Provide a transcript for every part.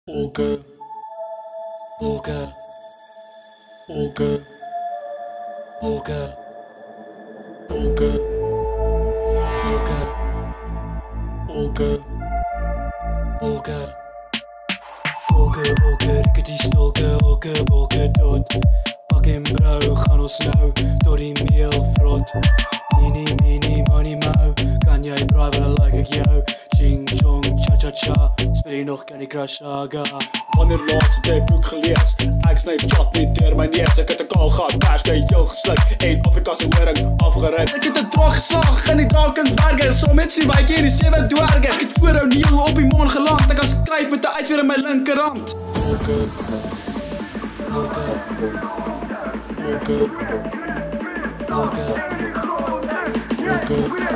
Polka, polka, polka, polka, polka, polka, polka, polka, polka, polka, rickety stolke, olke, polka dot. Pak en brou, gaan ons nou door die meel vrot. Eenie, meenie, money mau, kan jy braai wat like ek jou. Ching chong, cha cha cha, speel jy nog Candy Crush Saga. Wanneer laatst het jy boek gelees? Ek snyf chat nie deur my neus. Ek het 'n kaal gehad, perske jou gesluk en Afrikaanse horing afgerit. Ek het 'n draak geslag in die drakensberge, saam met sy wykie en die 7 dwerge. Ek het voor O'Neil op die maan geland. Ek kan skryf met 'n uitveer in my linkerhand. Polka, polka, polka, polka, polka,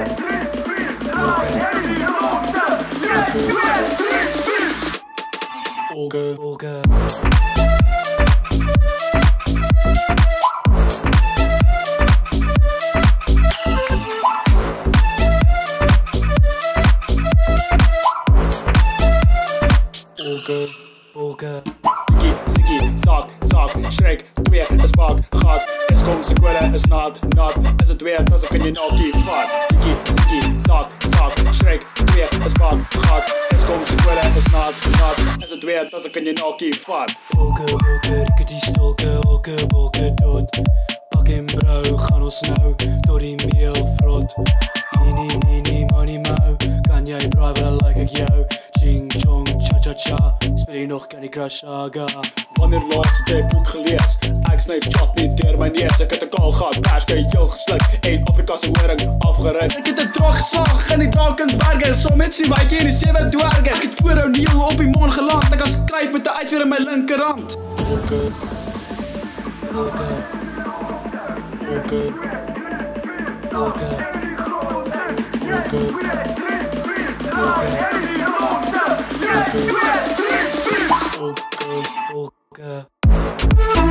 polka, polka. Polka, polka. Tikkie, sikkie, sak, schrik, 2, 'n spak, gat. Eskom se kwelle is nat. Is het weer, dan kan jy nokkie vat. Tikkie, sikkie, sak, schrik, 2, 'n spak, gat. Eskom se kwelle is nat. Is het weer, dan kan jy nokkie vat. Polka, polka, rickety stolke, olke, polka dot. Pak en brou, gaan ons nou door die meel vrot. Eenie, meenie, money mau, kan jy braai wat like ek jou. Ching chong, cha cha cha, speel jy nog Candy Crush Saga. Wanneer laatst het jy boek gelees? Ek snyf chat nie deur my neus. Ek het 'n kaal gehad, perske jou gesluk en Afrikaanse horing afgerit. Ek het 'n draak geslag in die drakensberge, saam met sy wykie en die 7 dwerge. Ek het voor O'Neil op die maan geland. Ek kan skryf met 'n uitveer in my linkerhand. Polka, polka, polka, polka, polka, polka, polka, polka.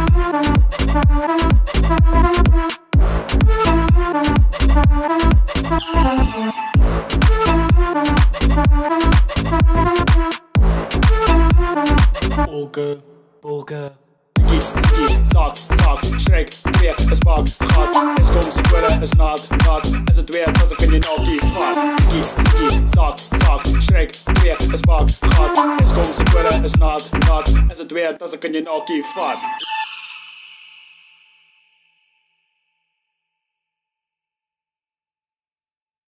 Polka, polka. Tikkie, sikkie, sak, schrik, 2, 'n spak, gat. Eskom se kwelle is nat. Is het weer, dan kan jy nokkie vat. Tikkie, sikkie, sak, schrik, 2, 'n spak, gat. Eskom se kwelle is nat. Is het weer, dan kan jy nokkie vat.